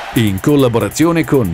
in collaborazione con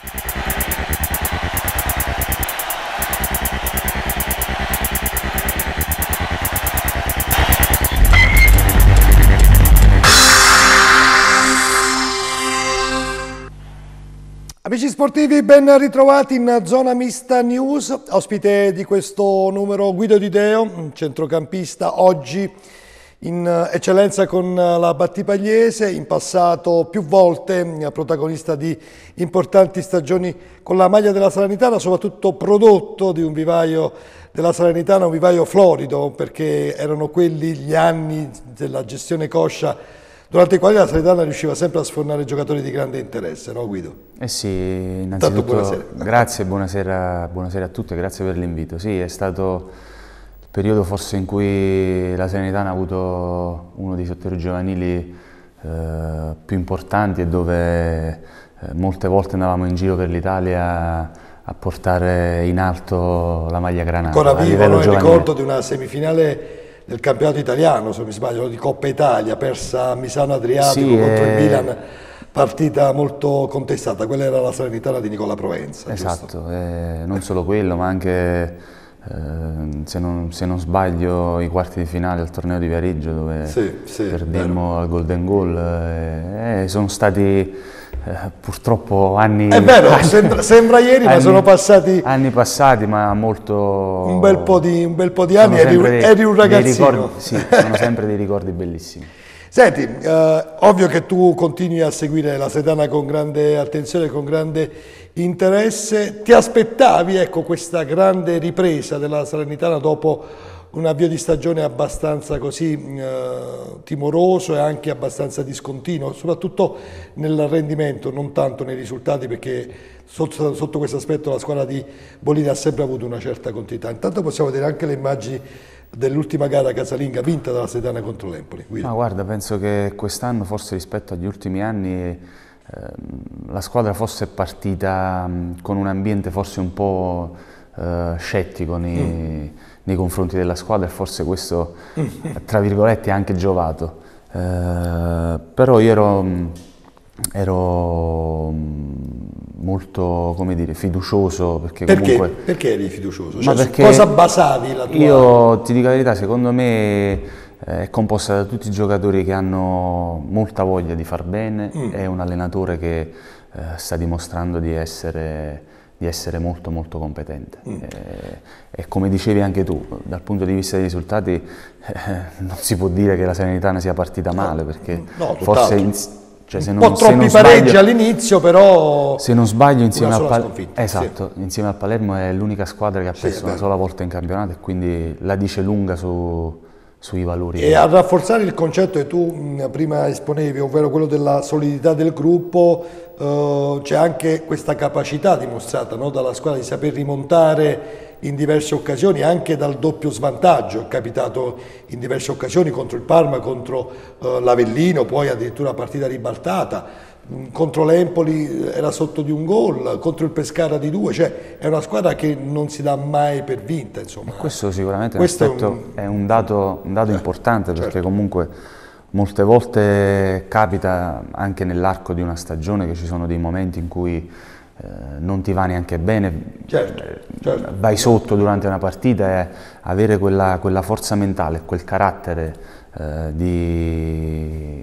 Amici sportivi, ben ritrovati in Zona Mista News, ospite di questo numero Guido Di Deo, centrocampista, oggi in eccellenza con la Battipagliese, in passato più volte protagonista di importanti stagioni con la maglia della Salernitana, soprattutto prodotto di un vivaio della Salernitana, un vivaio florido, perché erano quelli gli anni della gestione coscia durante i quali la Salernitana riusciva sempre a sfornare giocatori di grande interesse, no Guido? Eh sì, innanzitutto buonasera. Grazie, buonasera a tutti e grazie per l'invito. Sì, è stato il periodo forse in cui la Salernitana ha avuto uno dei settori giovanili più importanti e dove molte volte andavamo in giro per l'Italia a portare in alto la maglia granata. Ancora vivo, no? Il ricordo di una semifinale del campionato italiano, se non mi sbaglio, di Coppa Italia, persa a Misano Adriatico contro il Milan, partita molto contestata. Quella era la Salernitana di Nicola Provenza. Esatto, non solo quello, ma anche, se non sbaglio, i quarti di finale al torneo di Viareggio, dove perdemmo al Golden Goal. Sono stati purtroppo anni... È vero, sembra ieri, ma sono passati... Anni passati, ma molto... Un bel po' di anni, eri un ragazzino. Sì, sono sempre dei ricordi bellissimi. Senti, ovvio che tu continui a seguire la Salernitana con grande attenzione, con grande interesse. Ti aspettavi, ecco, questa grande ripresa della Salernitana dopo un avvio di stagione abbastanza così timoroso e anche abbastanza discontinuo, soprattutto nel rendimento, non tanto nei risultati, perché sotto questo aspetto la squadra di Bollini ha sempre avuto una certa continuità. Intanto possiamo vedere anche le immagini dell'ultima gara casalinga vinta dalla Salernitana contro l'Empoli. Ma guarda, penso che quest'anno, forse rispetto agli ultimi anni, la squadra fosse partita con un ambiente forse un po' scettico nei confronti della squadra, e forse questo, tra virgolette, ha anche giovato. Però io ero molto, come dire, fiducioso, perché comunque... Perché eri fiducioso? Cioè, su cosa basavi la tua... Io ti dico la verità, secondo me è composta da tutti i giocatori che hanno molta voglia di far bene, è un allenatore che sta dimostrando di essere molto molto competente. E come dicevi anche tu, dal punto di vista dei risultati non si può dire che la Salernitana sia partita male, perché forse... Cioè, un po' troppi pareggi all'inizio, però se non sbaglio insieme al Palermo è l'unica squadra che ha perso una sola volta in campionato, e quindi la dice lunga sui valori. E a rafforzare il concetto che tu prima esponevi, ovvero quello della solidità del gruppo, c'è anche questa capacità dimostrata, no, dalla squadra di saper rimontare in diverse occasioni, anche dal doppio svantaggio. È capitato in diverse occasioni contro il Parma, contro l'Avellino, poi addirittura partita ribaltata, contro l'Empoli era sotto di un gol, contro il Pescara di 2, cioè è una squadra che non si dà mai per vinta, insomma. Questo sicuramente è un dato importante, perché comunque molte volte capita anche nell'arco di una stagione che ci sono dei momenti in cui non ti va neanche bene, vai sotto durante una partita, e avere quella forza mentale, quel carattere di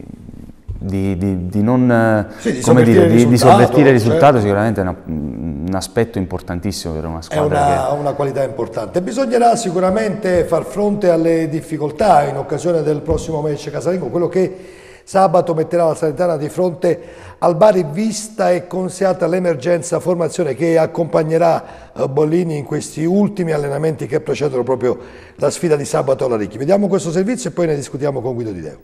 non di sovvertire il risultato, sicuramente è un aspetto importantissimo per una squadra. È una qualità importante. Bisognerà sicuramente far fronte alle difficoltà in occasione del prossimo match casalingo, quello che sabato metterà la Salernitana di fronte al Bari, vista e considerata l'emergenza formazione che accompagnerà Bollini in questi ultimi allenamenti che precedono proprio la sfida di sabato alla Ricchi. Vediamo questo servizio e poi ne discutiamo con Guido Di Deo.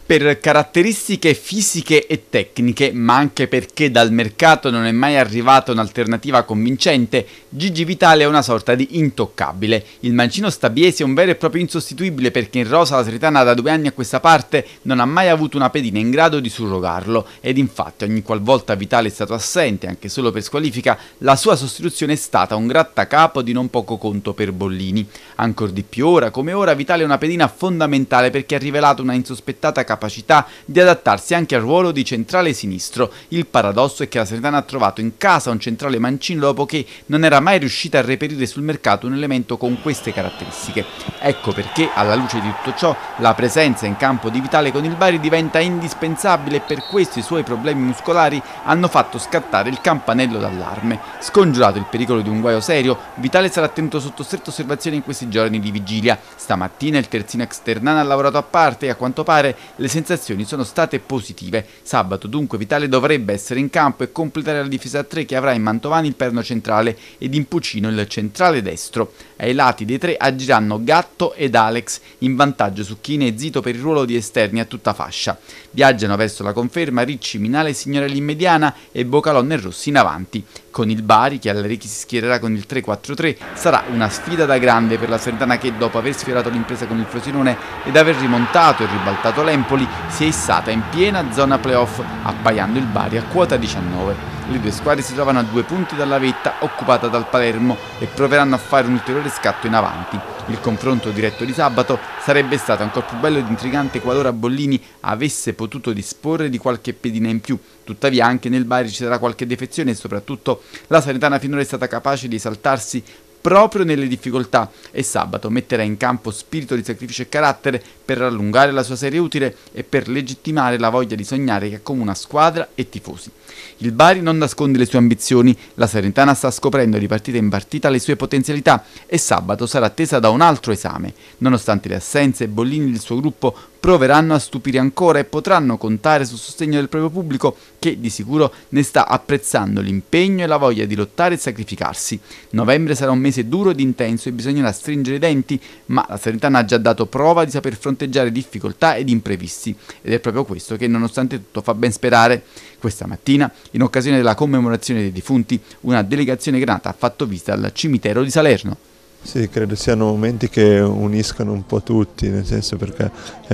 Per caratteristiche fisiche e tecniche, ma anche perché dal mercato non è mai arrivata un'alternativa convincente, Gigi Vitale è una sorta di intoccabile. Il mancino stabiese è un vero e proprio insostituibile perché in rosa la Salernitana da 2 anni a questa parte non ha mai avuto una pedina in grado di surrogarlo ed infatti ogni qualvolta Vitale è stato assente, anche solo per squalifica, la sua sostituzione è stata un grattacapo di non poco conto per Bollini. Ancor di più ora come ora Vitale è una pedina fondamentale perché ha rivelato una insospettata capacità di adattarsi anche al ruolo di centrale sinistro. Il paradosso è che la Salernitana ha trovato in casa un centrale mancino dopo che non era mai riuscita a reperire sul mercato un elemento con queste caratteristiche. Ecco perché, alla luce di tutto ciò, la presenza in campo di Vitale con il Bari diventa indispensabile e per questo i suoi problemi muscolari hanno fatto scattare il campanello d'allarme. Scongiurato il pericolo di un guaio serio, Vitale sarà tenuto sotto stretta osservazione in questi giorni di vigilia. Stamattina il terzino externano ha lavorato a parte e a quanto pare le sensazioni sono state positive. Sabato dunque Vitale dovrebbe essere in campo e completare la difesa a 3 che avrà in Mantovani il perno centrale ed in Pucino il centrale destro. Ai lati dei 3 agiranno Gatto ed Alex, in vantaggio Succhini e Zito per il ruolo di esterni a tutta fascia. Viaggiano verso la conferma Ricci, Minale e Signorelli in mediana e Bocalon e Rossi in avanti. Con il Bari, che all'Arechi si schiererà con il 3-4-3, sarà una sfida da grande per la Salernitana che, dopo aver sfiorato l'impresa con il Frosinone ed aver rimontato e ribaltato l'Empoli, si è issata in piena zona playoff, appaiando il Bari a quota 19. Le due squadre si trovano a 2 punti dalla vetta occupata dal Palermo e proveranno a fare un ulteriore scatto in avanti. Il confronto diretto di sabato sarebbe stato ancora più bello ed intrigante qualora Bollini avesse potuto disporre di qualche pedina in più. Tuttavia anche nel Bari ci sarà qualche defezione e soprattutto la Salernitana finora è stata capace di esaltarsi proprio nelle difficoltà e sabato metterà in campo spirito di sacrificio e carattere per allungare la sua serie utile e per legittimare la voglia di sognare che accomuna squadra e tifosi. Il Bari non nasconde le sue ambizioni, la Salernitana sta scoprendo di partita in partita le sue potenzialità e sabato sarà attesa da un altro esame. Nonostante le assenze, Bollini e il suo gruppo proveranno a stupire ancora e potranno contare sul sostegno del proprio pubblico che di sicuro ne sta apprezzando l'impegno e la voglia di lottare e sacrificarsi. Novembre sarà un mese duro ed intenso e bisognerà stringere i denti, ma la Salernitana ha già dato prova di saper fronteggiare difficoltà ed imprevisti ed è proprio questo che nonostante tutto fa ben sperare. Questa mattina, in occasione della commemorazione dei defunti, una delegazione granata ha fatto visita al cimitero di Salerno. Sì, credo siano momenti che uniscono un po' tutti, nel senso perché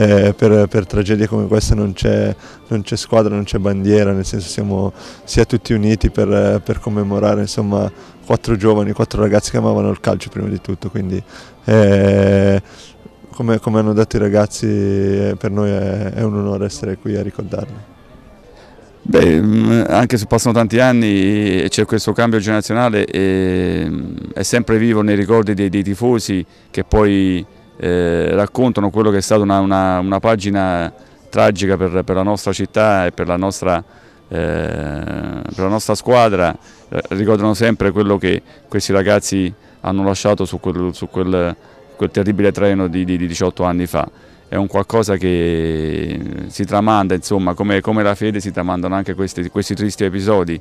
per tragedie come questa non c'è squadra, non c'è bandiera, nel senso siamo sia tutti uniti per commemorare insomma 4 giovani, 4 ragazzi che amavano il calcio prima di tutto, quindi come hanno detto i ragazzi per noi è un onore essere qui a ricordarli. Beh, anche se passano tanti anni e c'è questo cambio generazionale, è sempre vivo nei ricordi dei tifosi che poi raccontano quello che è stata una pagina tragica per la nostra città e per la nostra squadra. Ricordano sempre quello che questi ragazzi hanno lasciato su quel terribile treno di 18 anni fa. È un qualcosa che si tramanda, insomma, come la fede si tramandano anche questi tristi episodi,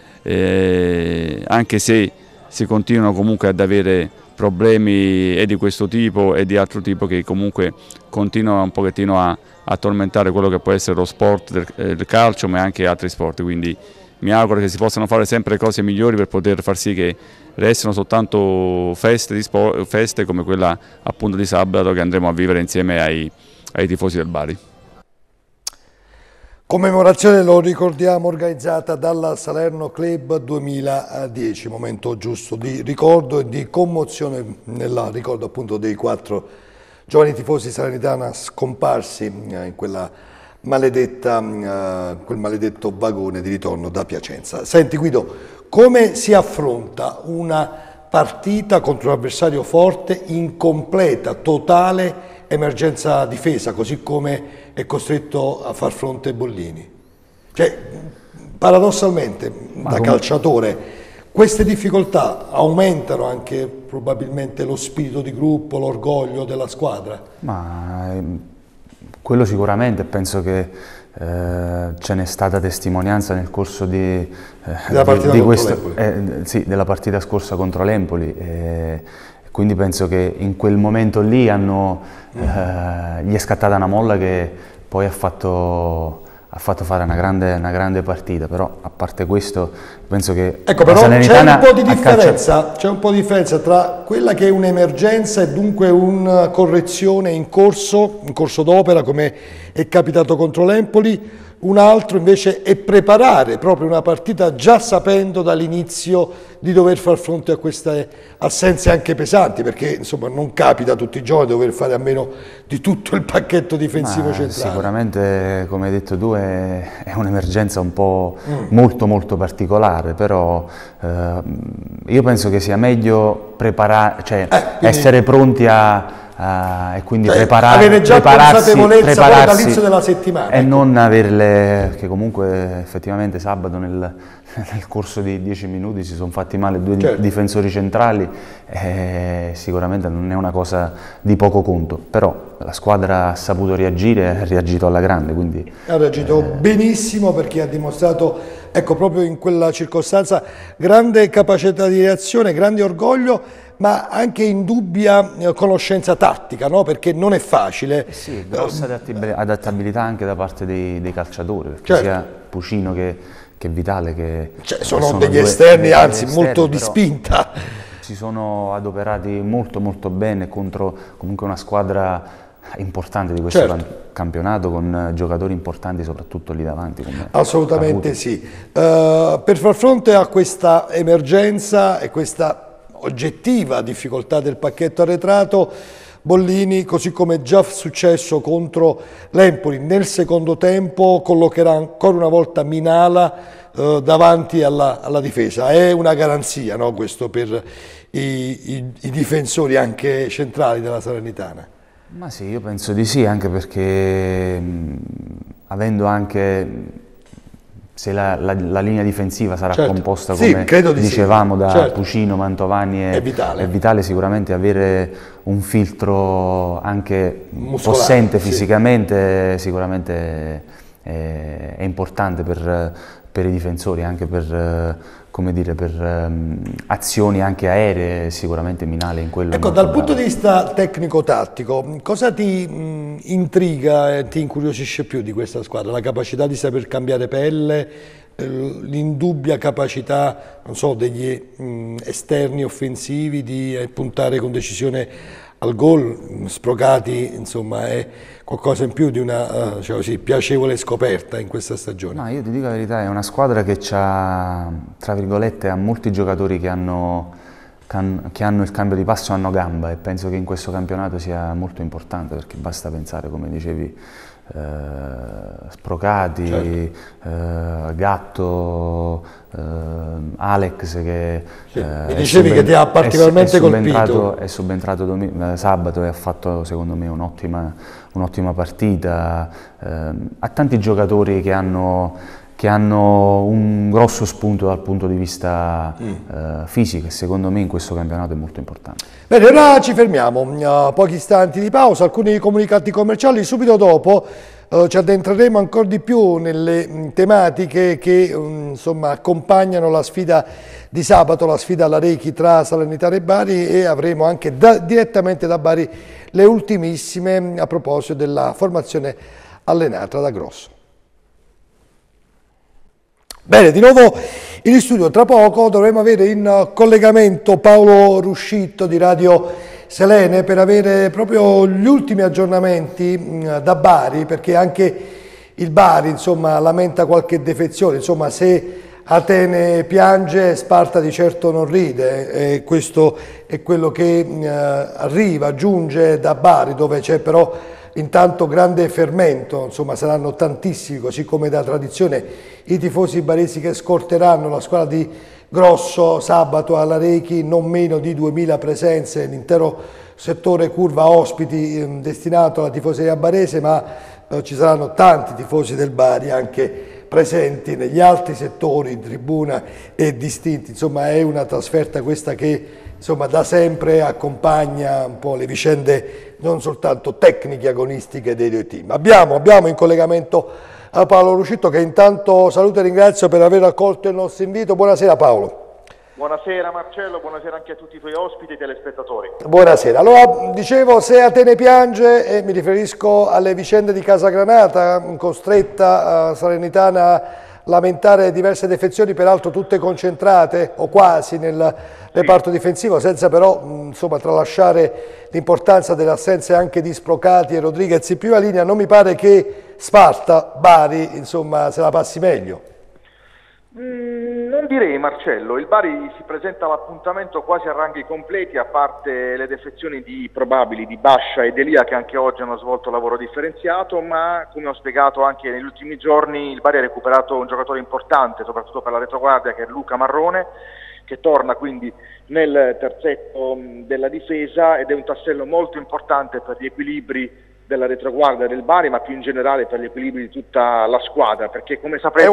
anche se si continuano comunque ad avere problemi di questo tipo e di altro tipo che comunque continuano un pochettino a tormentare quello che può essere lo sport del calcio, ma anche altri sport, quindi mi auguro che si possano fare sempre cose migliori per poter far sì che restino soltanto feste come quella appunto di sabato che andremo a vivere insieme ai tifosi del Bari. Commemorazione, lo ricordiamo, organizzata dalla Salerno Club 2010, momento giusto di ricordo e di commozione nel ricordo appunto dei 4 giovani tifosi salernitana scomparsi in quel maledetto vagone di ritorno da Piacenza. Senti Guido, come si affronta una partita contro un avversario forte in completa, totale emergenza difesa, così come è costretto a far fronte Bollini? Cioè, paradossalmente, calciatore, queste difficoltà aumentano anche probabilmente lo spirito di gruppo, l'orgoglio della squadra? Ma quello sicuramente, penso che ce n'è stata testimonianza nel corso della partita scorsa contro l'Empoli. Quindi penso che in quel momento lì gli è scattata una molla che poi ha fatto fare una grande partita, però a parte questo penso che ecco, però c'è un po' di differenza tra quella che è un'emergenza e dunque una correzione in corso d'opera, come è capitato contro l'Empoli. Un altro invece è preparare proprio una partita già sapendo dall'inizio di dover far fronte a queste assenze anche pesanti, perché insomma non capita tutti i giorni di dover fare a meno di tutto il pacchetto difensivo centrale. Sicuramente, come hai detto tu, è un'emergenza un po' molto particolare, però io penso che sia meglio preparare, cioè essere pronti e quindi avere già consapevolezza dall'inizio della settimana e non averle, che comunque effettivamente sabato nel corso di 10 minuti si sono fatti male due difensori centrali, sicuramente non è una cosa di poco conto, però la squadra ha saputo reagire, ha reagito alla grande, quindi ha reagito benissimo, perché ha dimostrato, ecco, proprio in quella circostanza grande capacità di reazione, grande orgoglio, ma anche indubbia conoscenza tattica, no? Perché non è facile. Sì, grossa adattabilità anche da parte dei calciatori, perché sia Pucino che Vitale, che sono degli esterni, anzi molto di spinta. Si sono adoperati molto bene contro comunque una squadra importante di questo campionato, con giocatori importanti soprattutto lì davanti. Assolutamente sì. Per far fronte a questa emergenza e questa oggettiva difficoltà del pacchetto arretrato, Bollini, così come è già successo contro l'Empoli, nel secondo tempo collocherà ancora una volta Minala davanti alla difesa. È una garanzia, no, questo per i difensori anche centrali della Salernitana? Ma sì, io penso di sì, anche perché avendo anche... Se la linea difensiva sarà composta, come dicevamo, da Pucino, Mantovani e Vitale, sicuramente avere un filtro anche possente fisicamente sicuramente è importante per i difensori, anche per, come dire, per azioni anche aeree. Sicuramente Minale in quello. Ecco, dal punto di vista tecnico-tattico, cosa ti intriga e ti incuriosisce più di questa squadra? La capacità di saper cambiare pelle, l'indubbia capacità, non so, degli esterni offensivi di puntare con decisione al gol, Sprocati, insomma, è qualcosa in più di una piacevole scoperta in questa stagione. No, io ti dico la verità, è una squadra che ha, tra virgolette, ha molti giocatori che hanno il cambio di passo, hanno gamba, e penso che in questo campionato sia molto importante, perché basta pensare, come dicevi, Sprocati, Gatto, Alex, che mi dicevi che ti ha particolarmente colpito. È subentrato sabato e ha fatto secondo me un'ottima partita. Ha tanti giocatori che hanno un grosso spunto dal punto di vista fisico, e secondo me in questo campionato è molto importante. Bene, ora ci fermiamo, pochi istanti di pausa, alcuni comunicati commerciali, subito dopo ci addentreremo ancora di più nelle tematiche che insomma accompagnano la sfida di sabato, la sfida alla Rechi tra Salernitana e Bari, e avremo anche direttamente da Bari le ultimissime a proposito della formazione allenata da Grosso. Bene, di nuovo in studio, tra poco dovremo avere in collegamento Paolo Ruscitto di Radio Selene per avere proprio gli ultimi aggiornamenti da Bari, perché anche il Bari insomma lamenta qualche defezione, insomma se Atene piange Sparta di certo non ride, e questo è quello che giunge da Bari, dove c'è però intanto grande fermento, insomma saranno tantissimi, così come da tradizione, i tifosi baresi che scorteranno la squadra di Grosso sabato alla Rechi, non meno di 2000 presenze, l'intero settore curva ospiti destinato alla tifoseria barese, ma ci saranno tanti tifosi del Bari anche presenti negli altri settori, tribuna e distinti. Insomma è una trasferta questa che insomma da sempre accompagna un po' le vicende non soltanto tecniche agonistiche dei due team. Abbiamo in collegamento Paolo Ruscitto, che intanto saluto e ringrazio per aver accolto il nostro invito. Buonasera Paolo. Buonasera Marcello, buonasera anche a tutti i tuoi ospiti e telespettatori. Buonasera. Allora, dicevo, se Atene piange, e mi riferisco alle vicende di Casagranata, costretta Salernitana a lamentare diverse defezioni, peraltro tutte concentrate o quasi nel reparto difensivo, senza però insomma, tralasciare l'importanza delle assenze anche di Sprocati e Rodriguez in prima linea. Non mi pare che Sparta, Bari, insomma, se la passi meglio. Non direi Marcello, il Bari si presenta all'appuntamento quasi a ranghi completi, a parte le defezioni probabili di Bascia e Delia, che anche oggi hanno svolto lavoro differenziato, ma come ho spiegato anche negli ultimi giorni il Bari ha recuperato un giocatore importante soprattutto per la retroguardia, che è Luca Marrone, che torna quindi nel terzetto della difesa ed è un tassello molto importante per gli equilibri della retroguardia del Bari, ma più in generale per gli equilibri di tutta la squadra, perché come saprete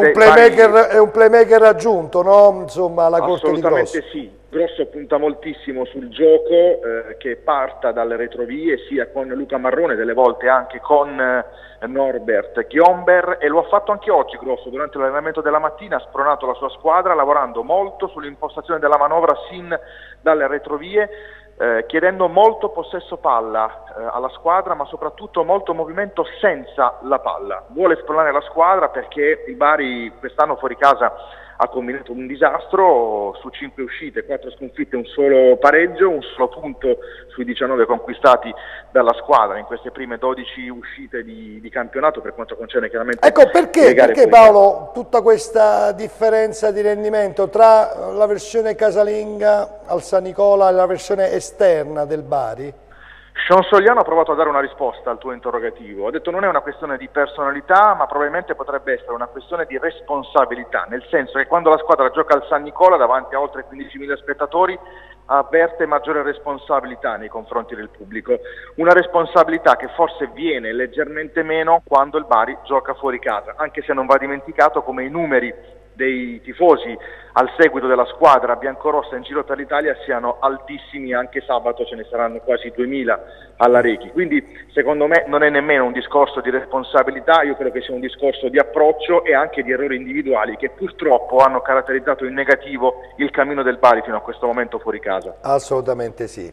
è un playmaker raggiunto, no? Insomma, alla corte di Grosso. Assolutamente sì, Grosso punta moltissimo sul gioco che parta dalle retrovie, sia con Luca Marrone, delle volte anche con Norbert Ghiomber, e lo ha fatto anche oggi Grosso durante l'allenamento della mattina, ha spronato la sua squadra lavorando molto sull'impostazione della manovra sin dalle retrovie, chiedendo molto possesso palla alla squadra, ma soprattutto molto movimento senza la palla. Vuole spronare la squadra perché il Bari quest'anno fuori casa ha combinato un disastro, su 5 uscite, 4 sconfitte, un solo pareggio, un solo punto sui 19 conquistati dalla squadra in queste prime 12 uscite di campionato, per quanto concerne chiaramente ecco perché Paolo tutta questa differenza di rendimento tra la versione casalinga al San Nicola e la versione esterna del Bari? Sean Sogliano ha provato a dare una risposta al tuo interrogativo, ha detto non è una questione di personalità, ma probabilmente potrebbe essere una questione di responsabilità, nel senso che quando la squadra gioca al San Nicola davanti a oltre 15.000 spettatori avverte maggiore responsabilità nei confronti del pubblico, una responsabilità che forse viene leggermente meno quando il Bari gioca fuori casa, anche se non va dimenticato come i numeri dei tifosi al seguito della squadra biancorossa in giro per l'Italia siano altissimi. Anche sabato ce ne saranno quasi 2000 alla Rechi, quindi secondo me non è nemmeno un discorso di responsabilità, io credo che sia un discorso di approccio e anche di errori individuali che purtroppo hanno caratterizzato in negativo il cammino del Bari fino a questo momento fuori casa. Assolutamente sì.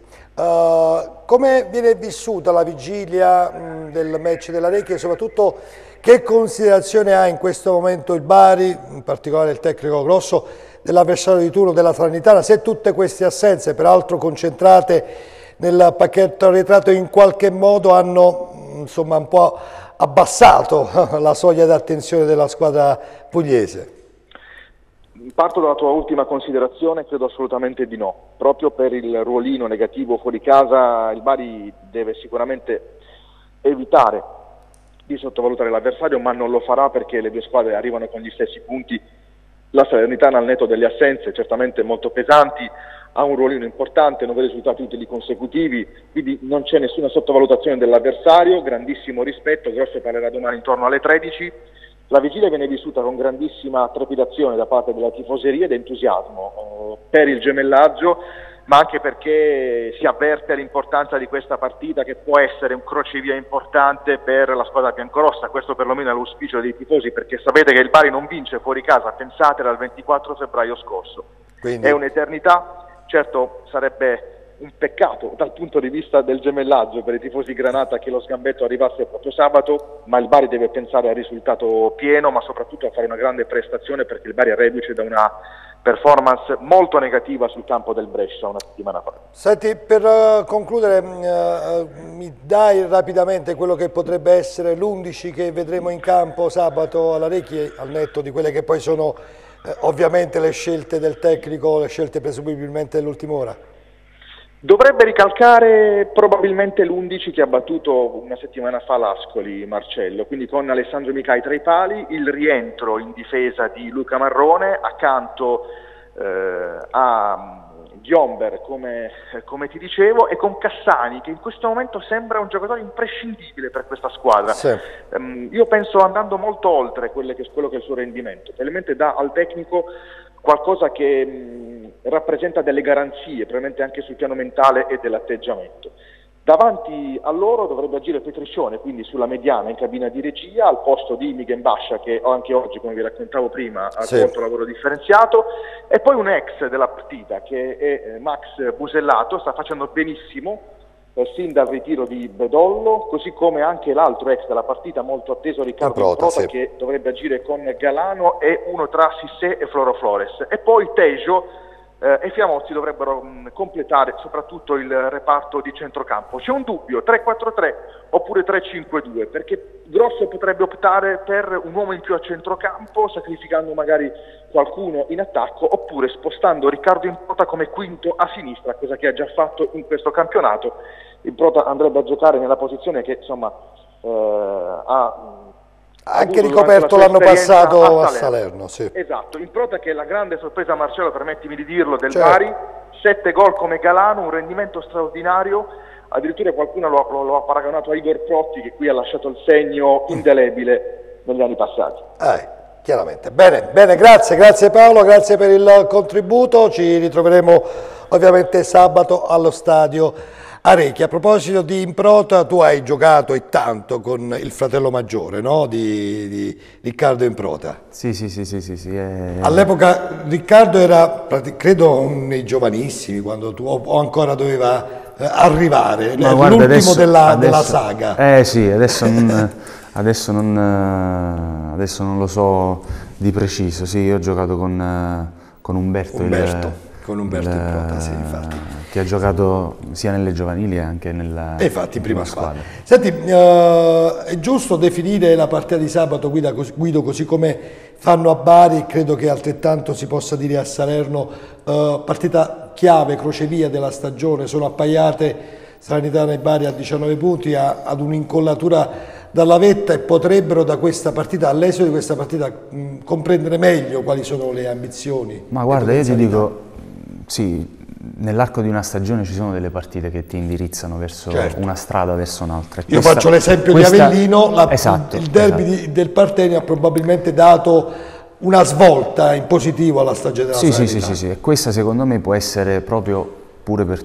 Come viene vissuta la vigilia del match della Rechi e soprattutto che considerazione ha in questo momento il Bari, in particolare il tecnico Grosso, dell'avversario di turno della Salernitana, se tutte queste assenze, peraltro concentrate nel pacchetto arretrato, in qualche modo hanno insomma un po' abbassato la soglia d'attenzione della squadra pugliese? Parto dalla tua ultima considerazione, credo assolutamente di no. Proprio per il ruolino negativo fuori casa il Bari deve sicuramente evitare di sottovalutare l'avversario, ma non lo farà perché le due squadre arrivano con gli stessi punti. La Salernitana al netto delle assenze certamente molto pesanti, ha un ruolino importante, 9 risultati utili consecutivi, quindi non c'è nessuna sottovalutazione dell'avversario, grandissimo rispetto. Grosso parlerà domani intorno alle 13. La vigilia viene vissuta con grandissima trepidazione da parte della tifoseria ed entusiasmo per il gemellaggio, ma anche perché si avverte l'importanza di questa partita, che può essere un crocevia importante per la squadra biancorossa. Questo perlomeno è l'auspicio dei tifosi, perché sapete che il Bari non vince fuori casa, pensate, dal 24 febbraio scorso. Quindi è un'eternità. Certo, sarebbe un peccato dal punto di vista del gemellaggio per i tifosi granata che lo sgambetto arrivasse proprio sabato, ma il Bari deve pensare al risultato pieno, ma soprattutto a fare una grande prestazione, perché il Bari è reduce da una performance molto negativa sul campo del Brescia una settimana fa. Senti, per concludere, mi dai rapidamente quello che potrebbe essere l'11 che vedremo in campo sabato alla Rechi, al netto di quelle che poi sono ovviamente le scelte del tecnico, le scelte presumibilmente dell'ultima ora? Dovrebbe ricalcare probabilmente l'11 che ha battuto una settimana fa l'Ascoli, Marcello, quindi con Alessandro Micai tra i pali, il rientro in difesa di Luca Marrone, accanto a Ghiomber come ti dicevo, e con Cassani, che in questo momento sembra un giocatore imprescindibile per questa squadra. Sì. Io penso andando molto oltre quello che è il suo rendimento, probabilmente dà al tecnico qualcosa che rappresenta delle garanzie, probabilmente anche sul piano mentale e dell'atteggiamento. Davanti a loro dovrebbe agire Petriccione, quindi sulla mediana in cabina di regia, al posto di Miguel Bascia, che anche oggi, come vi raccontavo prima, ha svolto lavoro differenziato, e poi un ex della partita che è Max Busellato, sta facendo benissimo sin dal ritiro di Bedollo, così come anche l'altro ex della partita molto atteso, Riccardo Improta, che dovrebbe agire con Galano e uno tra Sissé e Floro Flores, e poi Tejo e Fiamozzi dovrebbero completare soprattutto il reparto di centrocampo. C'è un dubbio, 3-4-3 oppure 3-5-2, perché Grosso potrebbe optare per un uomo in più a centrocampo, sacrificando magari qualcuno in attacco, oppure spostando Riccardo Improta come quinto a sinistra, cosa che ha già fatto in questo campionato. Improta andrebbe a giocare nella posizione che insomma ha anche ricoperto l'anno passato a Salerno. Sì. Esatto, Improta che è la grande sorpresa, Marcello, permettimi di dirlo, del Bari, 7 gol come Galano, un rendimento straordinario, addirittura qualcuno lo ha paragonato a Igor Protti, che qui ha lasciato il segno indelebile negli anni passati. Chiaramente. Bene, grazie Paolo, grazie per il contributo, ci ritroveremo ovviamente sabato allo stadio Arecchia. A proposito di Improta, tu hai giocato e tanto con il fratello maggiore, no? di Riccardo Improta. Sì. All'epoca Riccardo era, credo, nei giovanissimi, quando tu o ancora doveva arrivare, l'ultimo della saga. Sì, adesso non lo so di preciso. Sì, io ho giocato con Umberto Improta, sì, infatti. Che ha giocato sia nelle giovanili e anche nella prima squadra. Senti, è giusto definire la partita di sabato, Guido, così come fanno a Bari, e credo che altrettanto si possa dire a Salerno, partita chiave, crocevia della stagione, sono appaiate Salernitana e Bari a 19 punti, ad un'incollatura dalla vetta, e potrebbero da questa partita, all'esito di questa partita, comprendere meglio quali sono le ambizioni. Ma guarda, io ti dico, sì, nell'arco di una stagione ci sono delle partite che ti indirizzano verso una strada, verso un'altra. Io faccio l'esempio di Avellino, il derby del Partenio ha probabilmente dato una svolta in positivo alla stagione della Salernitana. Sì, e questa secondo me può essere proprio pure per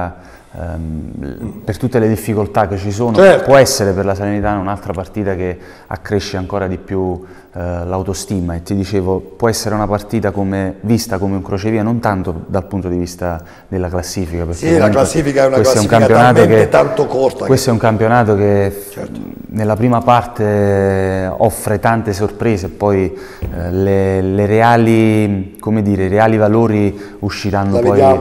tutte le difficoltà che ci sono, può essere per la Salernitana un'altra partita che accresce ancora di più l'autostima, e ti dicevo, può essere una partita vista come un crocevia, non tanto dal punto di vista della classifica, perché la classifica è una classifica talmente tanto corta. Questo è un campionato che nella prima parte offre tante sorprese, poi le reali, come dire, i reali valori usciranno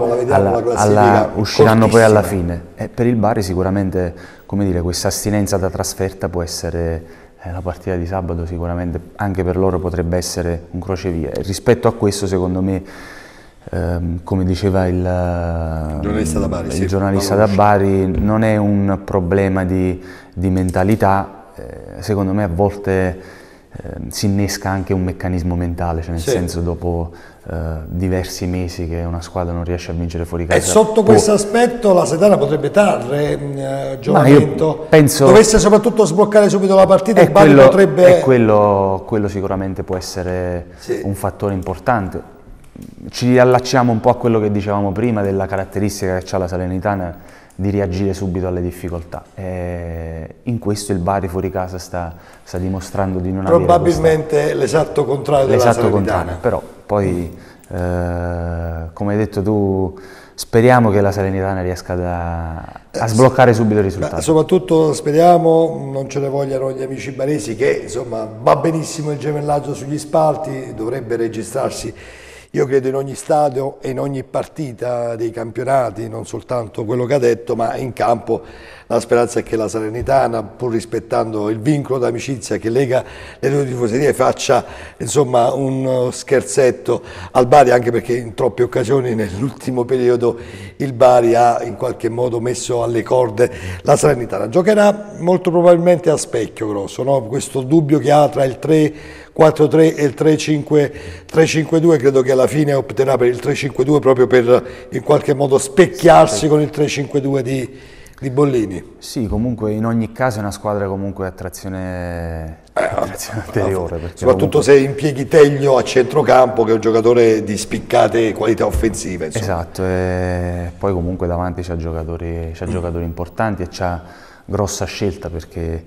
poi alla fine. E per il Bari sicuramente, come dire, questa astinenza da trasferta può essere la partita di sabato, sicuramente anche per loro potrebbe essere un crocevia. E rispetto a questo, secondo me, come diceva il giornalista da Bari, non è un problema di mentalità, secondo me a volte si innesca anche un meccanismo mentale, cioè nel senso, dopo diversi mesi che una squadra non riesce a vincere fuori casa. E sotto questo aspetto la Salernitana potrebbe trarre giovamento, penso, dovesse soprattutto sbloccare subito la partita, il Bari potrebbe... quello sicuramente può essere un fattore importante. Ci riallacciamo un po' a quello che dicevamo prima della caratteristica che ha la Salernitana di reagire subito alle difficoltà. In questo il Bari fuori casa sta dimostrando di non avere probabilmente l'esatto contrario della Salernitana. Però poi, come hai detto tu, speriamo che la Salernitana riesca a sbloccare subito il risultato. Soprattutto speriamo non ce ne vogliano gli amici baresi, che insomma va benissimo il gemellaggio sugli spalti, dovrebbe registrarsi, io credo, in ogni stadio e in ogni partita dei campionati, non soltanto quello che ha detto, ma in campo. La speranza è che la Salernitana, pur rispettando il vincolo d'amicizia che lega le due tifoserie, faccia insomma un scherzetto al Bari, anche perché in troppe occasioni nell'ultimo periodo il Bari ha in qualche modo messo alle corde la Salernitana. Giocherà molto probabilmente a specchio, Grosso, no? Questo dubbio che ha tra il 3-4-3 e il 3-5-2, credo che alla fine opterà per il 3-5-2 proprio per in qualche modo specchiarsi con il 3-5-2 di Bollini. Sì, comunque in ogni caso è una squadra comunque attrazione anteriore. Soprattutto comunque... se impieghi Teglio a centrocampo, che è un giocatore di spiccate qualità offensive. Insomma. Esatto, e poi comunque davanti c'ha giocatori importanti e c'ha grossa scelta perché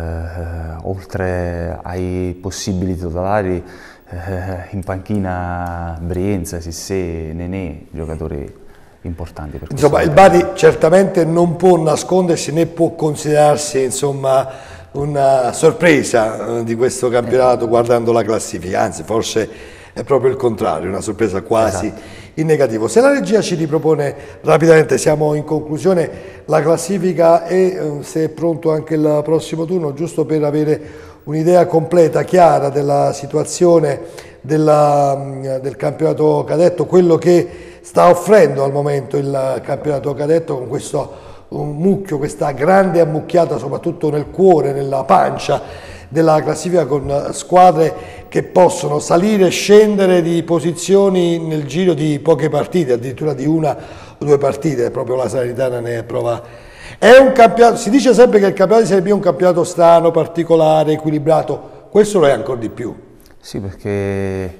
oltre ai possibili titolari in panchina Brienza, Sissé, Nenè, giocatori importanti. Per insomma, il Bari certamente non può nascondersi né può considerarsi insomma, una sorpresa di questo campionato guardando la classifica, anzi forse è proprio il contrario, una sorpresa quasi in negativo. Se la regia ci ripropone rapidamente, siamo in conclusione, la classifica e se è pronto anche il prossimo turno, giusto per avere un'idea completa, chiara della situazione del campionato cadetto, quello che sta offrendo al momento il campionato cadetto con questo mucchio, questa grande ammucchiata soprattutto nel cuore, nella pancia della classifica, con squadre che possono salire e scendere di posizioni nel giro di poche partite, addirittura di una o due partite, proprio la Salernitana ne è prova. È un campionato, si dice sempre che il campionato di Serie B è un campionato strano, particolare, equilibrato, questo lo è ancora di più. Sì, perché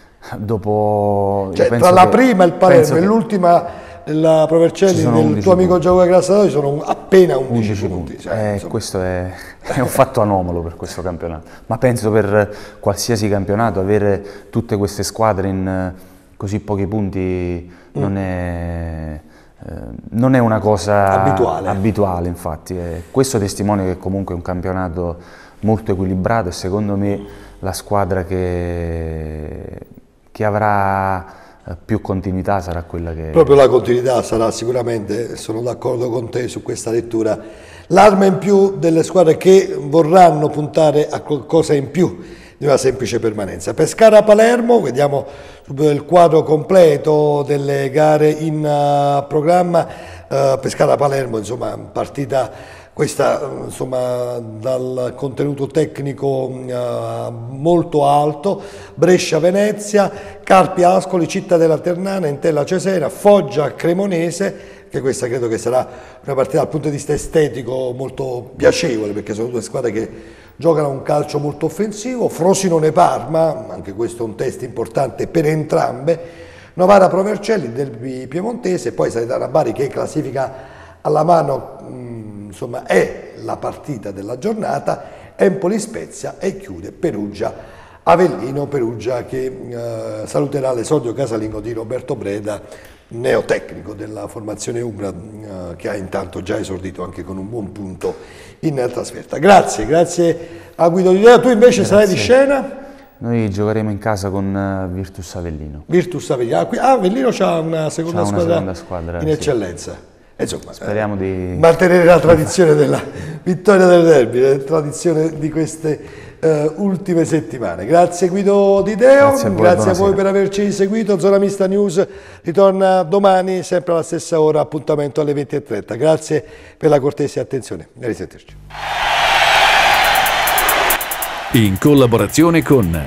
dopo... Cioè, tra la prima il Palermo e l'ultima la Provercelli del tuo amico Giacomo Grassadori sono appena 11 punti. Cioè, questo è un fatto anomalo per questo campionato, ma penso per qualsiasi campionato avere tutte queste squadre in così pochi punti non è una cosa abituale infatti. Questo testimonia che comunque è un campionato molto equilibrato e secondo me la squadra che avrà più continuità sarà quella che... Proprio la continuità sarà sicuramente, sono d'accordo con te su questa lettura, l'arma in più delle squadre che vorranno puntare a qualcosa in più di una semplice permanenza. Pescara-Palermo, vediamo subito il quadro completo delle gare in programma. Pescara-Palermo, insomma, partita questa insomma dal contenuto tecnico molto alto. Brescia-Venezia, Carpi-Ascoli, Cittadella Ternana, Entella Cesena, Foggia-Cremonese, che questa credo che sarà una partita dal punto di vista estetico molto piacevole, perché sono due squadre che giocano un calcio molto offensivo. Frosinone-Parma, anche questo è un test importante per entrambe. Novara-Provercelli, derby piemontese, poi Salernitana-Bari che classifica alla mano, insomma è la partita della giornata. Empoli-Spezia e chiude Perugia-Avellino, Perugia che saluterà l'esordio casalingo di Roberto Breda, neotecnico della formazione umbra, che ha intanto già esordito anche con un buon punto in trasferta. Grazie a Guido Di Deo. Tu invece sarai di scena? Noi giocheremo in casa con Virtus Avellino. Virtus Avellino. Avellino c'ha una seconda squadra in eccellenza. Insomma, speriamo di mantenere la tradizione della vittoria del derby, la tradizione di queste ultime settimane. Grazie Guido Di Deo, grazie a voi per averci seguito. Zona Mista News ritorna domani sempre alla stessa ora, appuntamento alle 20:30. Grazie per la cortese attenzione, a risentirci. In collaborazione con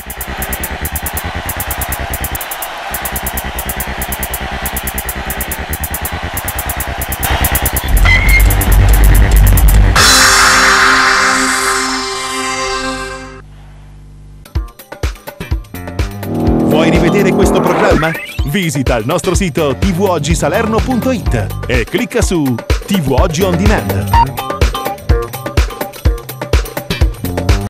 Vuoi rivedere questo programma? Visita il nostro sito tvoggisalerno.it e clicca su TV Oggi On Demand.